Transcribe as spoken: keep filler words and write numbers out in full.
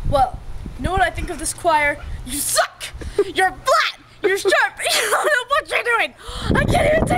Well, you know what I think of this choir? You suck! You're flat! You're sharp! You don't know what you're doing! I can't even take